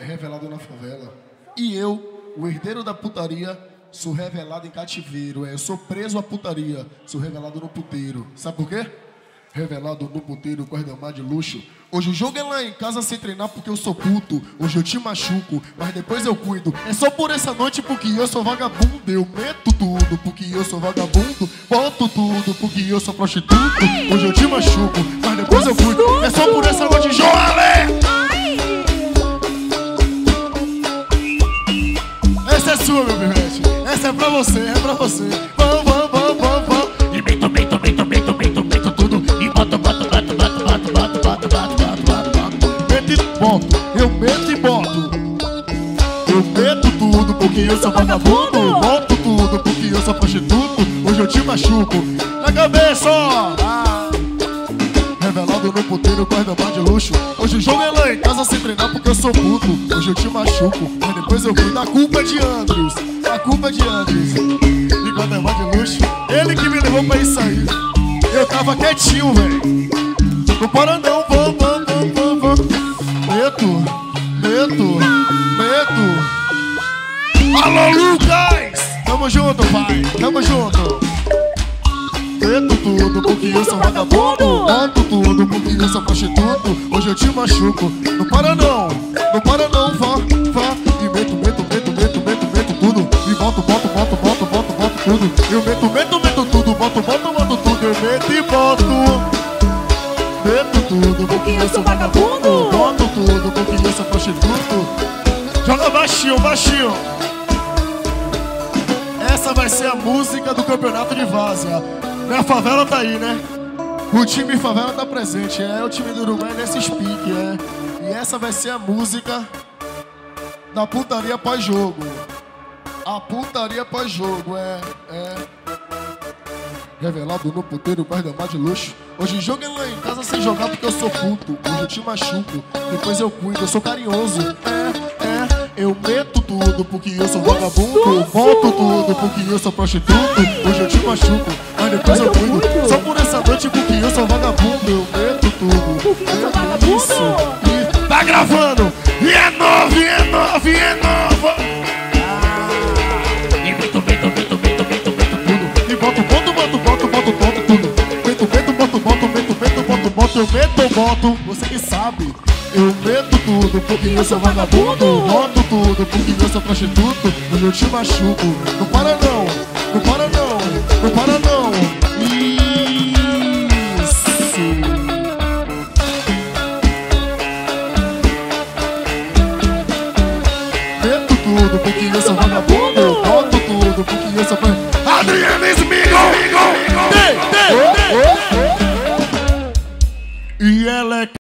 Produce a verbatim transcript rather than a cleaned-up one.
é revelado na favela. E eu, o herdeiro da putaria, sou revelado em cativeiro. É, eu sou preso à putaria, sou revelado no puteiro. Sabe por quê? Revelado no puteiro, guarda-mar de luxo. Hoje o jogo é lá em casa sem treinar porque eu sou puto. Hoje eu te machuco, mas depois eu cuido. É só por essa noite porque eu sou vagabundo. Eu meto tudo porque eu sou vagabundo. Boto tudo porque eu sou prostituto. Hoje eu te machuco, mas depois eu cuido. É só por essa noite, Joale! Essa é sua, meu pivete. Essa é pra você, é pra você. Vamos, vamos, vamos, vamos, vamos. E meto, meto, meto, meto, meto, meto tudo. E boto, boto, boto, boto, boto, boto, boto, boto, boto, boto. Meto e boto, eu meto e boto. Eu meto tudo porque eu sou vagabundo. Boto tudo porque eu sou prostituto. Hoje eu te machuco. Na cabeça, ó. Ah. Revelado no puteiro, guarda-mar de luxo. Hoje o jogo é lá em casa sem treinar porque eu sou puto. Hoje eu te machuco, mas depois eu cuido. A culpa é de Andrews, a culpa é de Andrews. E guarda-mar de luxo, ele que me levou pra isso aí. Eu tava quietinho, velho. Não para não, vamos, vamos, vamos, vamos, vamos. Meto, meto, meto. Alô, Lucas! Tamo junto, pai, tamo junto. Meto tudo porque eu sou vagabundo. Boto tudo porque eu sou prostituto. Hoje eu te machuco. Não para não, não para não, vá, vá. E meto, meto, meto, meto, meto, meto tudo. E boto, boto, boto, boto, boto, boto tudo. Eu meto, meto, meto tudo. Boto, boto, boto tudo. Eu meto e boto. Meto tudo porque eu sou vagabundo. Boto tudo porque eu sou prostituto. Joga baixinho, baixinho. Essa vai ser a música do campeonato de Várzea. A favela tá aí, né? O time favela tá presente. É o time do Uruguai nesse speak, é. E essa vai ser a música da putaria pós-jogo. A putaria pós-jogo, é, é. Revelado no puteiro, guarda-mar de luxo. Hoje jogo é lá em casa sem jogar porque eu sou puto. Hoje eu te machuco, depois eu cuido. Eu sou carinhoso, é, é. Eu meto tudo porque eu sou vagabundo. Boto tudo porque eu sou prostituto. Hoje eu te machuco, mas depois eu cuido. Só por essa noite porque eu sou vagabundo. Eu meto tudo porque eu sou vagabundo. Isso. E tá gravando. E é novo, e é novo, e é novo. Ah. E meto, meto, meto, meto, meto, meto tudo. E boto, boto, boto, boto, boto, boto tudo. Meto, meto, boto, boto, meto, meto, boto, boto. Eu meto, boto. Você que sabe. Eu meto tudo porque eu sou vagabundo. Boto tudo porque eu sou prostituto. Hoje eu te machuco. Não para não, não para não, não para não. Isso. Meto tudo porque eu sou vagabundo. Boto tudo porque eu sou prostituto. Adriana Smith! Go, go, go, go.